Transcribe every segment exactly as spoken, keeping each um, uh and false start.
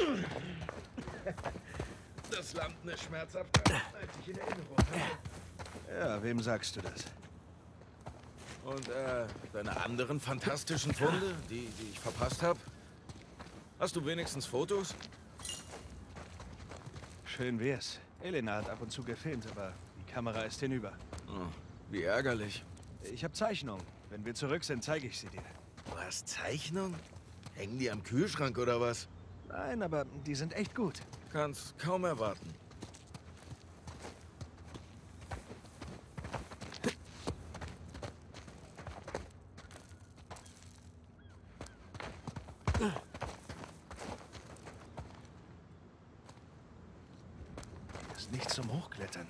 Das Landen ist schmerzhafter, als ich in Erinnerung habe. Ja, wem sagst du das? Und, äh, deine anderen fantastischen Funde, die, die ich verpasst habe? Hast du wenigstens Fotos? Schön wär's. Elena hat ab und zu gefilmt, aber die Kamera ist hinüber. Oh, wie ärgerlich. Ich habe Zeichnungen. Wenn wir zurück sind, zeige ich sie dir. Du hast Zeichnungen? Hängen die am Kühlschrank oder was? Nein, aber die sind echt gut. Kann's kaum erwarten. Das ist nicht zum Hochklettern.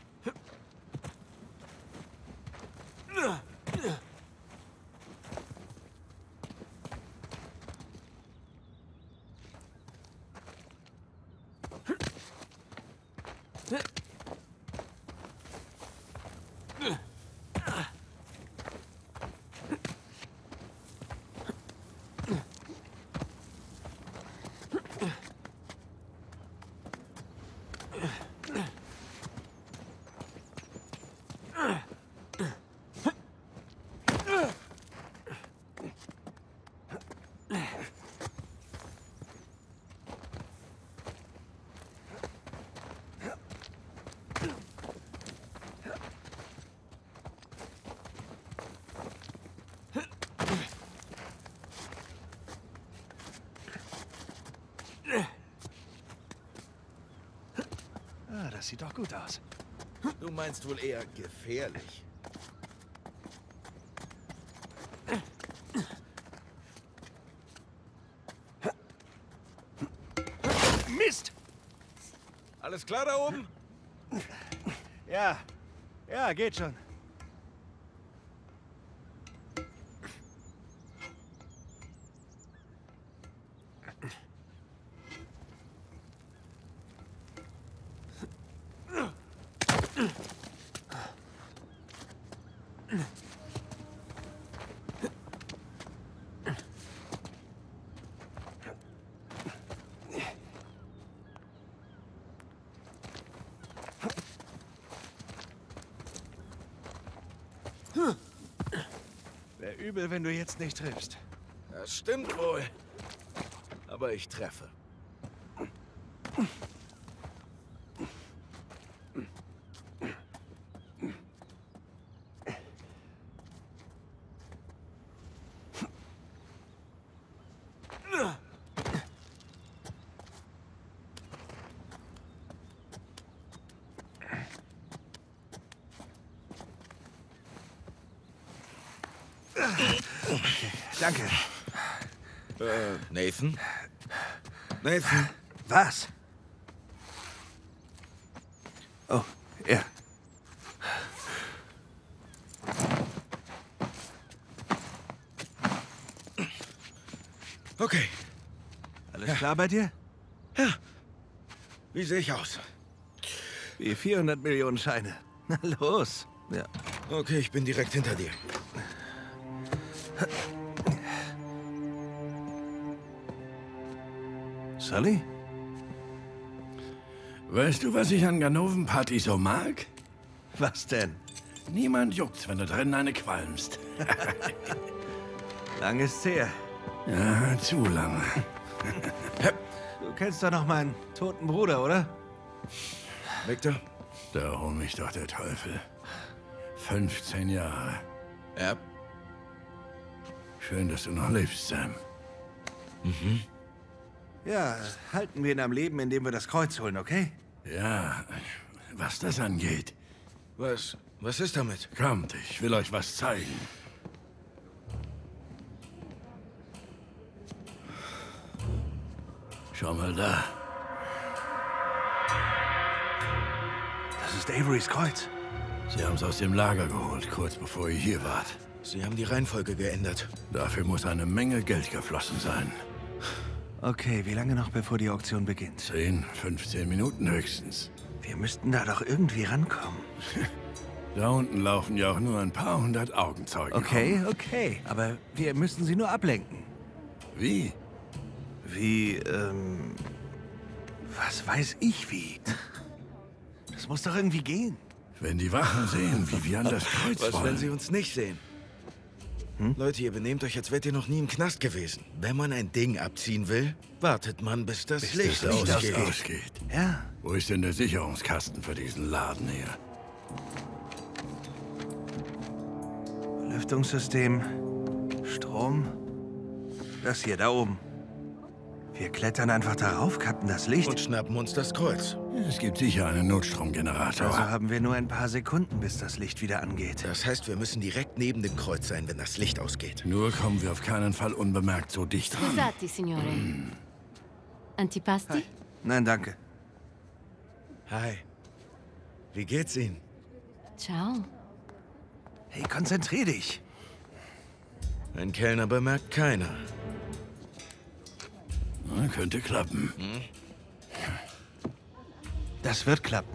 Ah, das sieht doch gut aus. Du meinst wohl eher gefährlich. Mist! Alles klar da oben? Ja, ja, geht schon. Wäre übel, wenn du jetzt nicht triffst. Das stimmt wohl. Aber ich treffe. Okay, danke. Äh, Nathan? Nathan? Was? Oh, ja. Okay. Alles klar bei dir? Ja. Wie sehe ich aus? Wie vierhundert Millionen Scheine. Na los. Ja. Okay, ich bin direkt hinter dir. Sully? Weißt du, was ich an Ganoven-Partys so mag? Was denn? Niemand juckt's, wenn du drinnen eine qualmst. Lang ist's her. Ja, zu lange. Du kennst doch noch meinen toten Bruder, oder? Victor? Da hol mich doch der Teufel. fünfzehn Jahre. Ja. Schön, dass du noch lebst, Sam. Mhm. Ja, halten wir ihn am Leben, indem wir das Kreuz holen, okay? Ja, was das angeht. Was, was ist damit? Kommt, ich will euch was zeigen. Schau mal da. Das ist Averys Kreuz. Sie haben es aus dem Lager geholt, kurz bevor ihr hier wart. Sie haben die Reihenfolge geändert. Dafür muss eine Menge Geld geflossen sein. Okay, wie lange noch, bevor die Auktion beginnt? zehn, fünfzehn Minuten höchstens. Wir müssten da doch irgendwie rankommen. Da unten laufen ja auch nur ein paar hundert Augenzeugen. Okay, okay. Aber wir müssen sie nur ablenken. Wie? Wie, ähm... Was weiß ich wie? Das muss doch irgendwie gehen. Wenn die Wachen sehen, wie wir an das Kreuz Was, wollen. wenn sie uns nicht sehen? Hm? Leute, ihr benehmt euch, als wärt ihr noch nie im Knast gewesen. Wenn man ein Ding abziehen will, wartet man, bis das Bis Licht das Licht ausgeht. ausgeht. Ja. Wo ist denn der Sicherungskasten für diesen Laden hier? Lüftungssystem, Strom. Das hier da oben. Wir klettern einfach darauf, kappen das Licht. Und schnappen uns das Kreuz. Es gibt sicher einen Notstromgenerator. Also haben wir nur ein paar Sekunden, bis das Licht wieder angeht. Das heißt, wir müssen direkt neben dem Kreuz sein, wenn das Licht ausgeht. Nur kommen wir auf keinen Fall unbemerkt so dicht ran. Scusate, signore. Antipasti? Hi. Nein, danke. Hi. Wie geht's Ihnen? Ciao. Hey, konzentrier dich. Ein Kellner bemerkt keiner. Na, könnte klappen. Das wird klappen.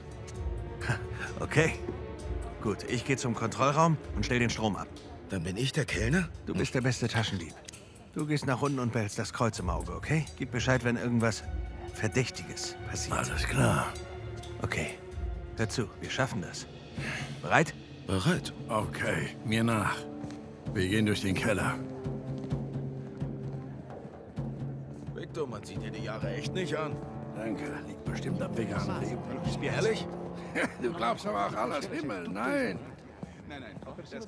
Okay. Gut, ich gehe zum Kontrollraum und stell den Strom ab. Dann bin ich der Kellner? Du bist der beste Taschendieb. Du gehst nach unten und behältst das Kreuz im Auge, okay? Gib Bescheid, wenn irgendwas Verdächtiges passiert. Alles klar. Okay. Hör zu, wir schaffen das. Bereit? Bereit. Okay, mir nach. Wir gehen durch den Keller. Victor, man sieht dir die Jahre echt nicht an. Danke, liegt bestimmt am veganen Leben. Ist mir ehrlich? Du glaubst aber auch alles Himmel, nein. Nein, nein, das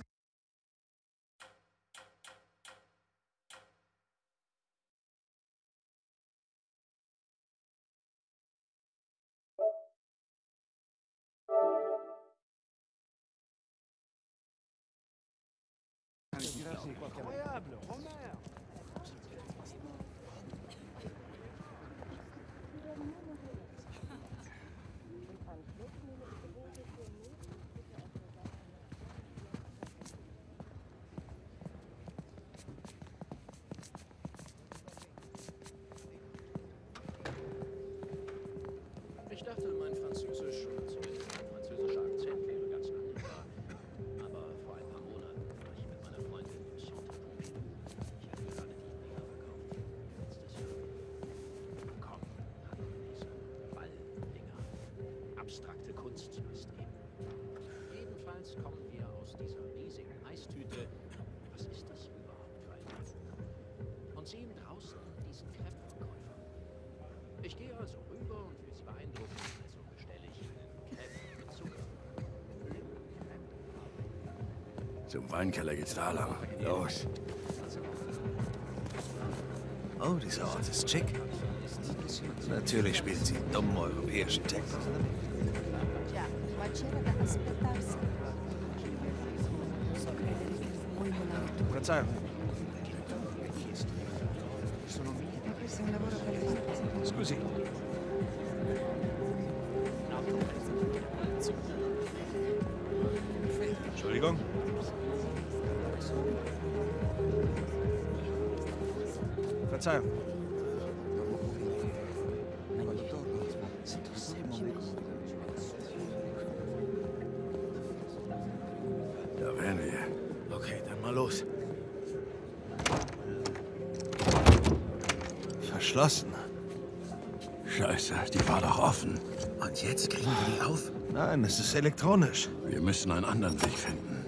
Ich dachte, mein Französisch, oder zumindest mein französischer Akzent wäre ganz annehmbar. Aber vor ein paar Monaten war ich mit meiner Freundin im Centre-Pompidou. Ich hatte gerade die Dinger verkauft. Letztes Jahr. Komm, hatten wir diese Balldinger. Abstrakte Kunst ist eben. Jedenfalls kommen wir aus dieser riesigen Eistüte. Was ist das überhaupt für ein Unfug? Und sehen draußen diesen Crepe-Verkäufer. Ich gehe also rüber und will sie beeindrucken, also bestelle ich einen Crepe mit Zucker. Zum Weinkeller geht's da lang. Los. Oh, dieser Ort ist schick. Natürlich spielen sie dummen europäischen Techno. Già, ma c'era da aspettarsi. So credere che voi non avete Verzeihung. preso un lavoro per voi. Scusi. Entschuldigung. Verzeihung. Da wären wir. Okay, dann mal los. Verschlossen. Scheiße, die war doch offen. Und jetzt kriegen wir die auf? Nein, es ist elektronisch. Wir müssen einen anderen Weg finden.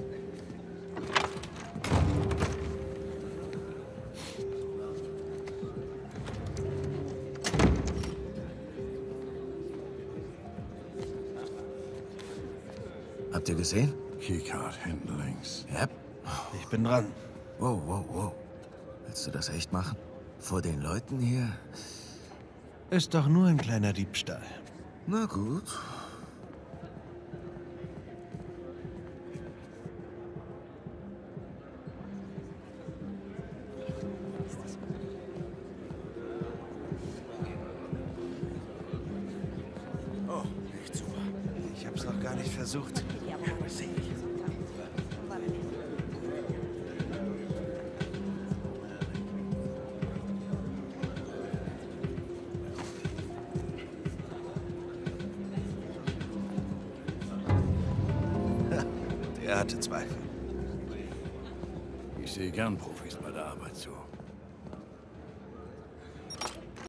Habt ihr gesehen? Keycard hinten links. Ja. Ich bin dran. Wow, wow, wow. Willst du das echt machen? Vor den Leuten hier? Ist doch nur ein kleiner Diebstahl. Na gut. Oh, echt super. Ich hab's noch gar nicht versucht. Er hatte Zweifel. Ich sehe gern Profis bei der Arbeit zu.